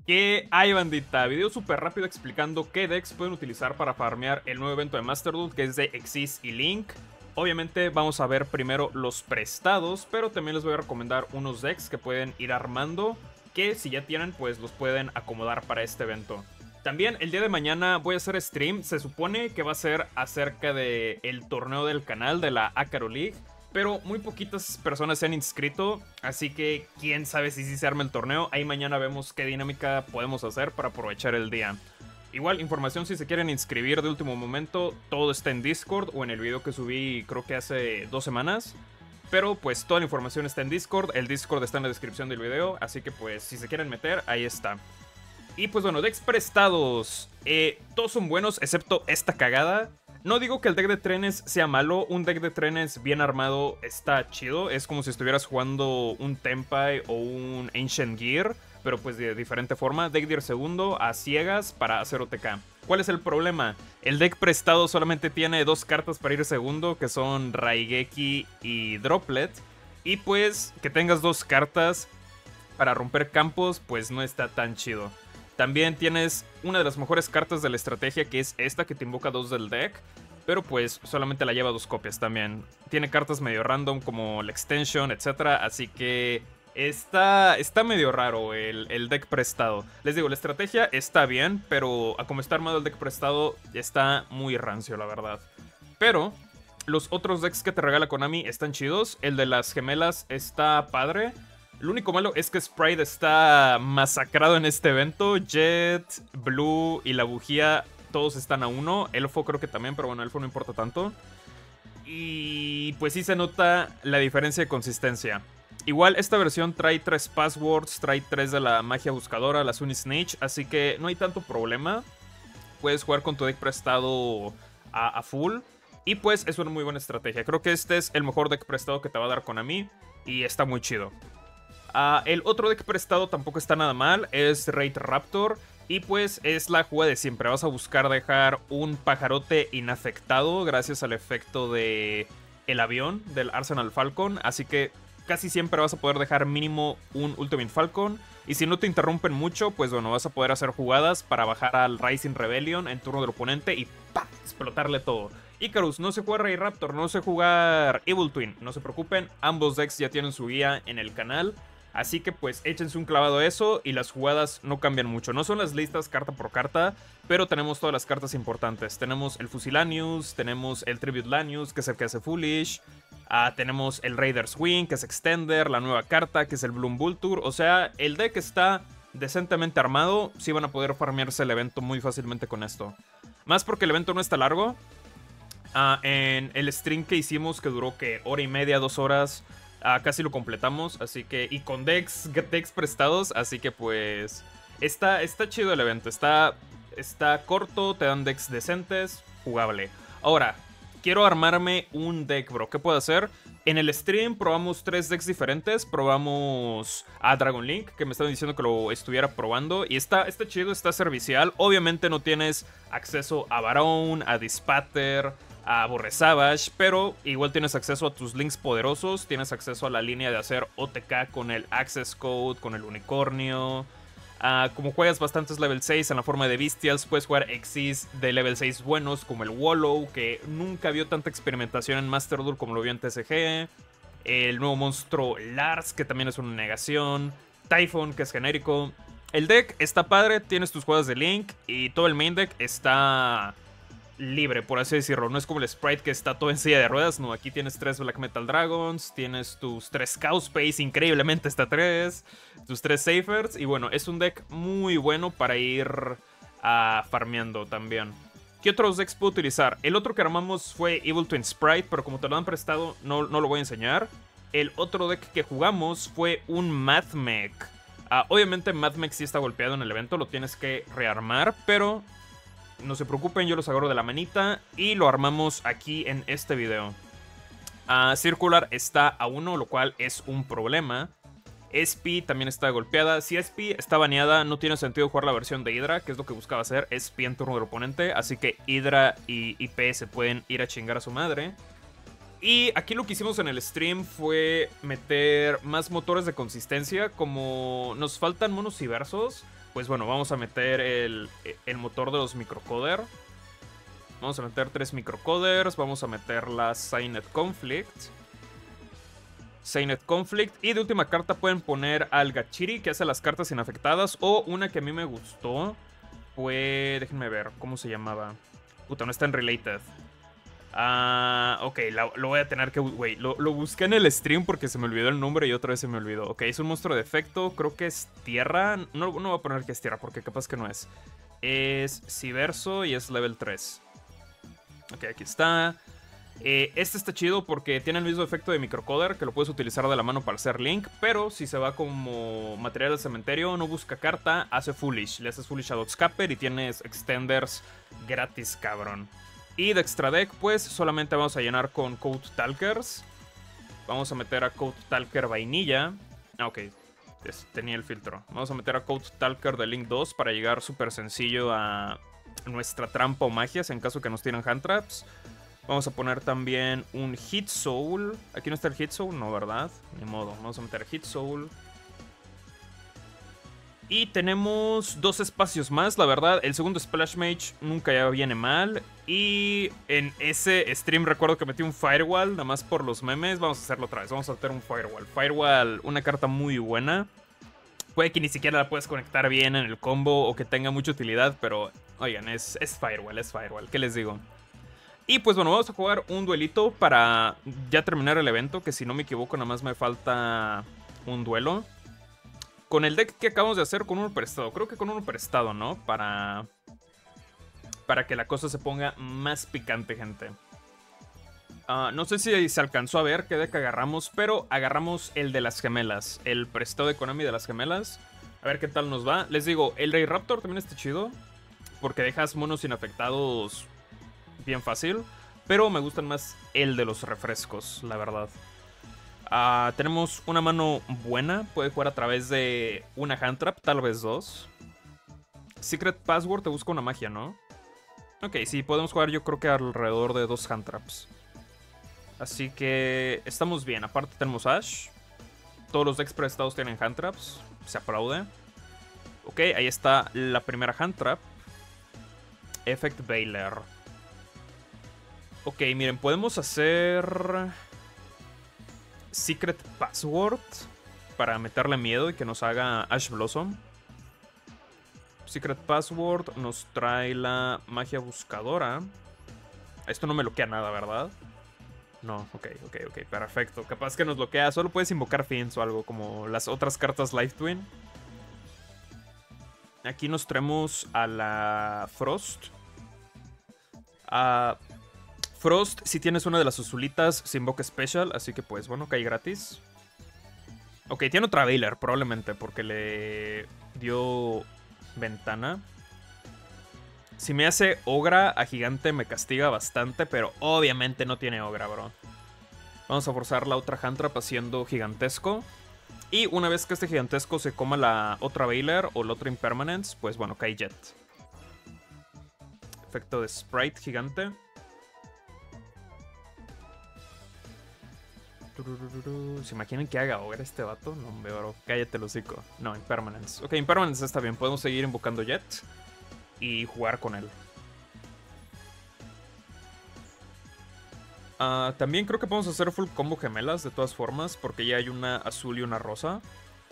¿Qué hay, bandita? Video súper rápido explicando qué decks pueden utilizar para farmear el nuevo evento de Master Duel, que es de Xyz y Link. Obviamente vamos a ver primero los prestados, pero también les voy a recomendar unos decks que pueden ir armando, que si ya tienen, pues los pueden acomodar para este evento. También el día de mañana voy a hacer stream, se supone que va a ser acerca del torneo del canal de la Akaro League, pero muy poquitas personas se han inscrito, así que quién sabe si sí se arma el torneo. Ahí mañana vemos qué dinámica podemos hacer para aprovechar el día. Igual, información si se quieren inscribir de último momento, todo está en Discord o en el video que subí creo que hace 2 semanas. Pero pues toda la información está en Discord, el Discord está en la descripción del video, así que pues si se quieren meter, ahí está. Y pues bueno, decks prestados, todos son buenos excepto esta cagada. No digo que el deck de trenes sea malo, un deck de trenes bien armado está chido. Es como si estuvieras jugando un Tenpai o un Ancient Gear, pero pues de diferente forma. Deck Deer segundo a ciegas para hacer OTK. ¿Cuál es el problema? El deck prestado solamente tiene 2 cartas para ir segundo, que son Raigeki y Droplet. Y pues que tengas 2 cartas para romper campos, pues no está tan chido. También tienes una de las mejores cartas de la estrategia, que es esta que te invoca 2 del deck, pero pues solamente la lleva 2 copias también. Tiene cartas medio random como la Extension, etc. Así que está medio raro el deck prestado. Les digo, la estrategia está bien, pero a como está armado el deck prestado está muy rancio, la verdad. Pero los otros decks que te regala Konami están chidos. El de las gemelas está padre. Lo único malo es que Sprite está masacrado en este evento. Jet, Blue y la bujía, todos están a 1. Elfo creo que también, pero bueno, Elfo no importa tanto. Y pues sí se nota la diferencia de consistencia. Igual esta versión trae 3 passwords, trae 3 de la magia buscadora, la Sunny Snitch, así que no hay tanto problema. Puedes jugar con tu deck prestado a full. Y pues es una muy buena estrategia. Creo que este es el mejor deck prestado que te va a dar Konami y está muy chido. El otro deck prestado tampoco está nada mal, es Raid Raptor. Y pues es la jugada de siempre, vas a buscar dejar un pajarote inafectado gracias al efecto de el avión del Arsenal Falcon. Así que casi siempre vas a poder dejar mínimo un Ultimate Falcon. Y si no te interrumpen mucho, pues bueno, vas a poder hacer jugadas para bajar al Rising Rebellion en turno del oponente y ¡pam! Explotarle todo. Icarus, no sé jugar Raid Raptor, no sé jugar Evil Twin, no se preocupen, ambos decks ya tienen su guía en el canal. Así que pues échense un clavado a eso y las jugadas no cambian mucho. No son las listas carta por carta, pero tenemos todas las cartas importantes. Tenemos el Fusilanius, tenemos el Tribute Lanius, que es el que hace Foolish. Tenemos el Raider's Wing, que es Extender, la nueva carta, que es el Bloom Vulture. O sea, el deck está decentemente armado. Sí van a poder farmearse el evento muy fácilmente con esto. Más porque el evento no está largo. En el stream que hicimos, que duró que hora y media, 2 horas... casi lo completamos, así que... Y con decks prestados, así que pues... Está chido el evento, está corto, te dan decks decentes, jugable. Ahora, quiero armarme un deck, bro. ¿Qué puedo hacer? En el stream probamos 3 decks diferentes. Probamos a Dragon Link, que me estaban diciendo que lo estuviera probando. Y está chido, está servicial. Obviamente no tienes acceso a Barón, a Dispater, a Borre Savage, pero igual tienes acceso a tus links poderosos, tienes acceso a la línea de hacer OTK con el Access Code, con el Unicornio. Como juegas bastantes level 6 en la forma de Bestials, puedes jugar Xyz de level 6 buenos, como el Wallow, que nunca vio tanta experimentación en Master Duel como lo vio en TCG. El nuevo monstruo Lars, que también es una negación. Typhon, que es genérico. El deck está padre, tienes tus jugadas de Link y todo el main deck está libre, por así decirlo. No es como el Sprite que está todo en silla de ruedas. No, aquí tienes 3 Black Metal Dragons, tienes tus 3 Chaos Space, increíblemente está 3, tus 3 Safers. Y bueno, es un deck muy bueno para ir farmeando también. ¿Qué otros decks puedo utilizar? El otro que armamos fue Evil Twin Sprite, pero como te lo han prestado, no lo voy a enseñar. El otro deck que jugamos fue un Mathmech. Obviamente Mathmech sí está golpeado en el evento, lo tienes que rearmar, pero no se preocupen, yo los agarro de la manita y lo armamos aquí en este video. Circular está a 1, lo cual es un problema. SP también está golpeada. Si SP está baneada, no tiene sentido jugar la versión de Hydra, que es lo que buscaba hacer, SP en turno del oponente. Así que Hydra y IP se pueden ir a chingar a su madre. Y aquí lo que hicimos en el stream fue meter más motores de consistencia. Como nos faltan monos y versos, pues bueno, vamos a meter el motor de los microcoder. Vamos a meter 3 microcoders. Vamos a meter la Cynet Conflict. Cynet Conflict. Y de última carta pueden poner al Gachiri, que hace las cartas inafectadas. O una que a mí me gustó fue... déjenme ver, ¿cómo se llamaba? Puta, no está en Related. Ok, lo voy a tener que... Wait, lo busqué en el stream porque se me olvidó el nombre y otra vez se me olvidó. Ok, es un monstruo de efecto, creo que es tierra. No voy a poner que es tierra porque capaz que no es. Es Civerso y es level 3. Ok, aquí está. Este está chido porque tiene el mismo efecto de microcoder, que lo puedes utilizar de la mano para hacer link, pero si se va como material del cementerio, no busca carta, hace Foolish. Le haces Foolish a Dotscapper y tienes extenders gratis, cabrón. Y de extra deck, pues solamente vamos a llenar con Code Talkers. Vamos a meter a Code Talker Vainilla. Ok, tenía el filtro. Vamos a meter a Code Talker de Link 2 para llegar súper sencillo a nuestra trampa o magias en caso que nos tiren hand traps. Vamos a poner también un Hit Soul. Aquí no está el Hit Soul, no, ¿verdad? Ni modo, vamos a meter Hit Soul. Y tenemos 2 espacios más, la verdad. El segundo Splash Mage nunca ya viene mal. Y en ese stream recuerdo que metí un Firewall, nada más por los memes. Vamos a hacerlo otra vez, vamos a meter un Firewall. Firewall, una carta muy buena. Puede que ni siquiera la puedas conectar bien en el combo o que tenga mucha utilidad, pero oigan, es Firewall, es Firewall, ¿qué les digo? Y pues bueno, vamos a jugar un duelito para ya terminar el evento, que si no me equivoco nada más me falta un duelo. Con el deck que acabamos de hacer con uno prestado, creo que con uno prestado, ¿no? Para que la cosa se ponga más picante, gente. No sé si se alcanzó a ver qué deck agarramos, pero agarramos el de las gemelas, el prestado de Konami de las gemelas. A ver qué tal nos va. Les digo, el Rey Raptor también está chido, porque dejas monos inafectados bien fácil, pero me gustan más el de los refrescos, la verdad. Tenemos una mano buena, puede jugar a través de una hand trap, tal vez 2. Secret Password te busca una magia, ¿no? Ok, sí, podemos jugar yo creo que alrededor de 2 hand traps. Así que estamos bien. Aparte tenemos Ash. Todos los decks prestados tienen hand traps. Se aplaude. Ok, ahí está la primera hand trap. Effect Bailer. Ok, miren, podemos hacer Secret Password para meterle miedo y que nos haga Ash Blossom. Secret Password nos trae la magia buscadora. Esto no me bloquea nada, ¿verdad? No, ok, perfecto. Capaz que nos bloquea. Solo puedes invocar Fins o algo como las otras cartas Life Twin. Aquí nos traemos a la Frost. Frost, si tienes una de las azulitas, se invoca Special. Así que pues bueno, cae gratis. Ok, tiene otra Bailer probablemente porque le dio ventana. Si me hace Ogra a Gigante me castiga bastante, pero obviamente no tiene Ogra, bro. Vamos a forzar la otra hand trap haciendo Gigantesco. Y una vez que este Gigantesco se coma la otra Bailer o la otra Impermanence, pues bueno, cae Jet. Efecto de Sprite gigante. ¿Se imaginan que haga Ogra este vato? No, hombre, bro. Cállate el hocico. No, Impermanence. Ok, Impermanence está bien. Podemos seguir invocando Jet y jugar con él. También creo que podemos hacer full combo gemelas de todas formas, porque ya hay una azul y una rosa.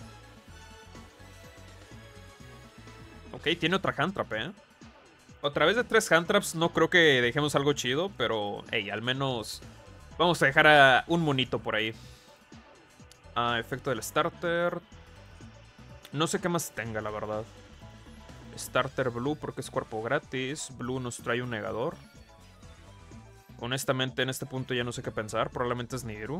Ok, tiene otra hand trap, A través de 3 hand traps no creo que dejemos algo chido, pero hey, al menos vamos a dejar a un monito por ahí. Efecto del starter. No sé qué más tenga, la verdad. Starter Blue porque es cuerpo gratis. Blue nos trae un negador. Honestamente, en este punto ya no sé qué pensar. Probablemente es Nibiru.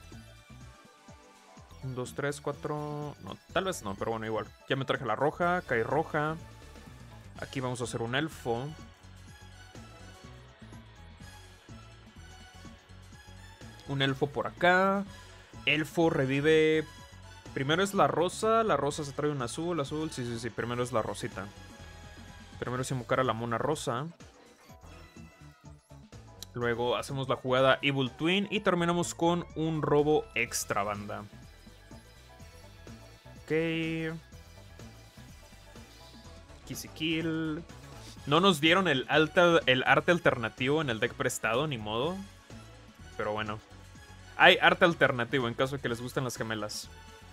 1, 2, 3, 4... No, tal vez no, pero bueno, igual. Ya me traje la roja, cae roja. Aquí vamos a hacer un elfo. Un elfo por acá. Elfo revive... Primero es la rosa se trae un azul, sí, primero es la rosita. Primero es invocar a la mona rosa. Luego hacemos la jugada Evil Twin y terminamos con un robo extra, banda. Ok. Kill. No nos dieron el arte alternativo en el deck prestado, ni modo. Pero bueno. Hay arte alternativo en caso de que les gusten las gemelas.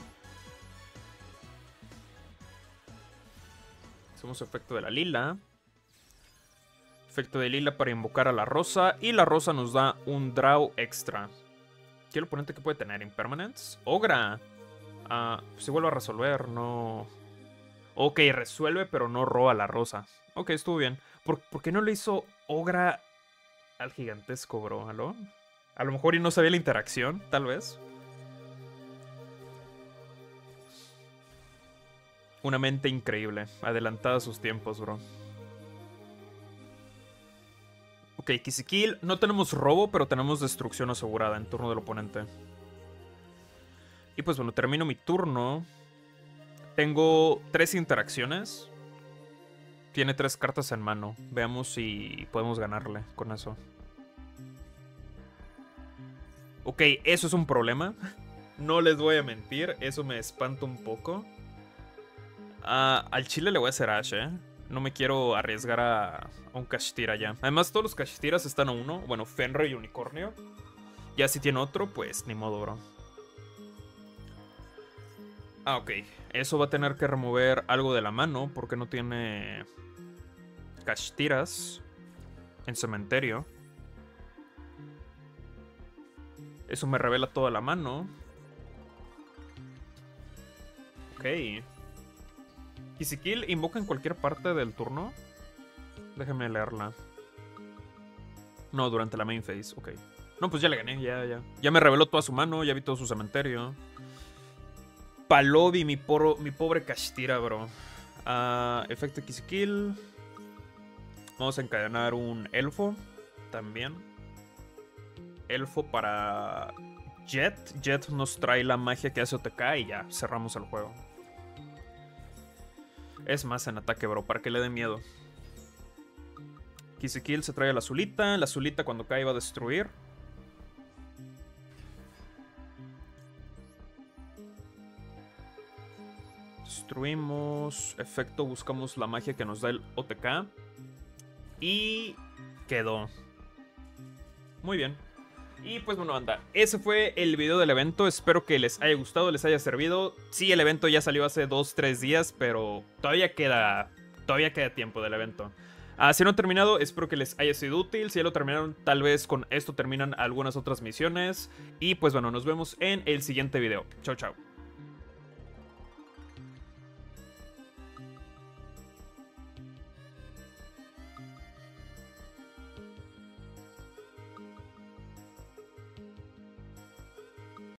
Hacemos efecto de la lila. Efecto de lila para invocar a la rosa. Y la rosa nos da un draw extra. ¿Qué el oponente que puede tener? ¿Impermanence? ¡Ogra! Se vuelve a resolver, no... Ok, resuelve, pero no roba la rosa. Ok, estuvo bien. ¿Por qué no le hizo Ogra al gigantesco, bro? ¿Aló? A lo mejor y no sabía la interacción, tal vez. Una mente increíble. Adelantada a sus tiempos, bro. Ok, Kill. No tenemos robo, pero tenemos destrucción asegurada en turno del oponente. Y pues bueno, termino mi turno. Tengo 3 interacciones. Tiene 3 cartas en mano. Veamos si podemos ganarle con eso. Ok, eso es un problema. No les voy a mentir, eso me espanta un poco. Al chile le voy a hacer Ash, No me quiero arriesgar a un Kashtira ya. Además, todos los Kashtiras están a 1. Bueno, Fenrir y Unicornio. Ya si tiene otro, pues ni modo, bro. Ok. Eso va a tener que remover algo de la mano porque no tiene Kashtiras en cementerio. Eso me revela toda la mano. Ok. Kill invoca en cualquier parte del turno. Déjame leerla. No, durante la main phase. Ok. No, pues ya le gané. Ya me reveló toda su mano. Ya vi todo su cementerio. Palobi, mi pobre Kashtira, bro. Efecto Kill. Vamos a encadenar un elfo. También. Elfo para Jet. Jet nos trae la magia que hace OTK y ya cerramos el juego. Es más en ataque, bro, para que le dé miedo. Kill se trae a la azulita. La azulita cuando cae va a destruir. Destruimos. Efecto, buscamos la magia que nos da el OTK. Y quedó. Muy bien. Y pues bueno, banda, ese fue el video del evento. Espero que les haya gustado, les haya servido. Sí, el evento ya salió hace 2-3 días, pero todavía queda tiempo del evento. Si no han terminado, espero que les haya sido útil. Si ya lo terminaron, tal vez con esto terminan algunas otras misiones. Y pues bueno, nos vemos en el siguiente video. Chau, chau.